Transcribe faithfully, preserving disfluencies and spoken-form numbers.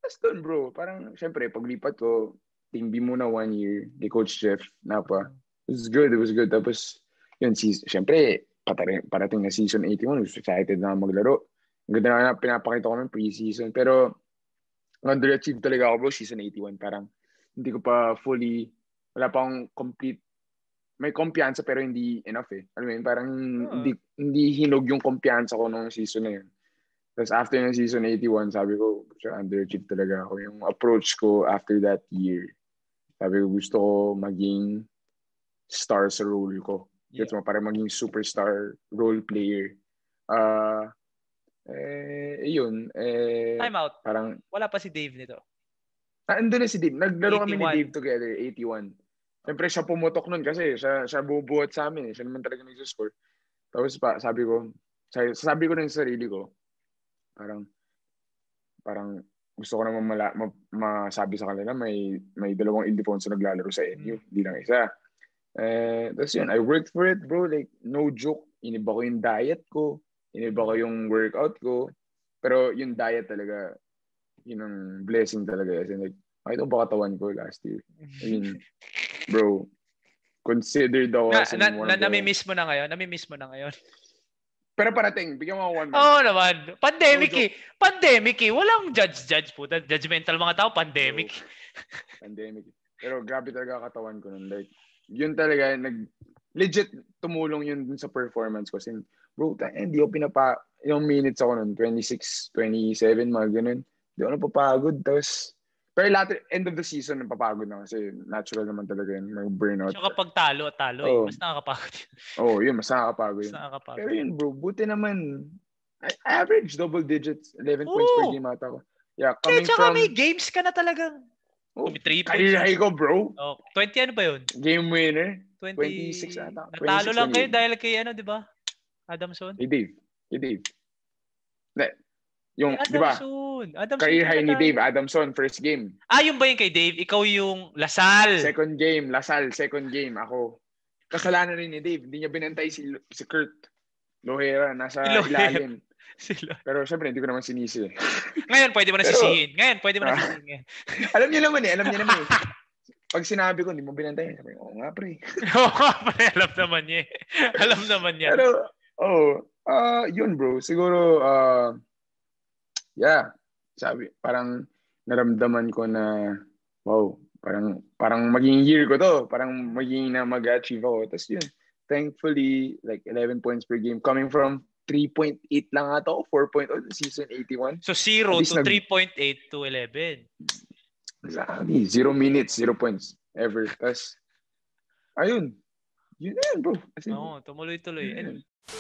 Tapos doon, bro, parang, syempre, paglipat ko, Team B muna one year, kay Coach Jeff, Napa. It was good, it was good. Tapos, yun, season, syempre, parating, parating na season eighty-one, I was excited na maglaro. Ang ganda na pinapakita ko ng pre-season. Pero, under-achieve talaga ako, bro, season eighty-one. Parang, hindi ko pa fully, wala pa akong complete, may kumpiyansa pero hindi enough eh. Alam mo yun, parang oh. hindi, hindi hinog yung kumpiyansa ko nung season na yun. Tapos after ng season eighty-one, sabi ko, underachieve talaga ako. Yung approach ko after that year, sabi ko, gusto ko maging star sa role ko. Yeah. Gusto mo, parang maging superstar role player. Ah, uh, eh, yun. Eh, Time out. Parang, wala pa si Dave nito. Ah, andun na si Dave. Naglaro eighty-one. Kami ni Dave together, eighty-one. Siyempre, siya pumutok nun kasi siya, siya bubuhat sa amin eh. Siya naman talaga nag-score. Tapos pa, sabi ko, sabi ko rin sa sarili ko, parang, parang gusto ko naman mala, ma, masabi sa kanila, may, may dalawang Ildefonso naglalaro sa N U, hindi lang isa. Eh, tapos yun, I worked for it, bro. Like, no joke. Iniba ko yung diet ko. Iniba ko yung workout ko. Pero yung diet talaga, yun ang blessing talaga. Kasi like, ay, ito ba katawan ko last year? I mean, bro, considered ako na, as na, one na, of the... Nami-miss mo na ngayon? Nami-miss mo na ngayon? Pero parating, bigyan mo ako one month. Oo naman. Pandemic no eh. Pandemic eh. Walang judge-judge po. Judgmental mga tao, pandemic. Bro, pandemic. Pero grabe talaga katawan ko nun. Like, yun talaga, nag... legit tumulong yun dun sa performance ko. Kasi, bro, hindi ako pinapa... Yung minutes ako nun, twenty-six, twenty-seven, mga ganun. Hindi ako napapagod. Tapos, pero later, end of the season, napapagod na kasi natural naman talaga yun. May burnout. So kapag talo at talo, oh. eh, mas nakakapagod yun. Oo, oh, yun, mas nakakapagod yun. Mas nakakapagod. Pero yun, bro, buti naman. I average double digits, eleven oh. points per game ata ko. Yeah, coming Kaya from... may games ka na talagang... Oh, career high ko, bro. Oh, twenty ano ba yun? Game winner. twenty, twenty-six ata. Natalo lang kayo dahil kay ano, di ba? Adamson? Kay Dave. Kay Dave. Ne, yung, hey, di ba? Career high ni Dave, Adamson, first game. Ah, yung ba yung kay Dave? Ikaw yung Lasal. Second game, Lasal. Second game, ako. Kasalanan rin ni Dave. Hindi niya binantay si, si Kurt Lohera. Nasa si ilalim. Si Pero syempre, hindi ko naman sinisi. Ngayon, pwede mo na Pero, sisihin. Ngayon, pwede mo na uh, sisihin. Alam niya naman eh. Alam niya naman eh. Pag sinabi ko, hindi mo binantay. Sabi ko, oo nga, pre. Oo nga, pre. Alam naman niya. Alam naman niya. Pero, oh, uh, yun bro. Siguro, uh, yeah. Sabi, parang naramdaman ko na, wow, parang, parang maging year ko to. Parang maging na mag-achieve ako. Tapos yun, thankfully, like eleven points per game coming from three point eight lang ata ako, four point oh season eighty-one. So zero to nag- three point eight to eleven. Exactly. Zero minutes, zero points ever. Tapos, ayun. Yun na yun, bro. Oo, oh, tumuloy-tuloy. And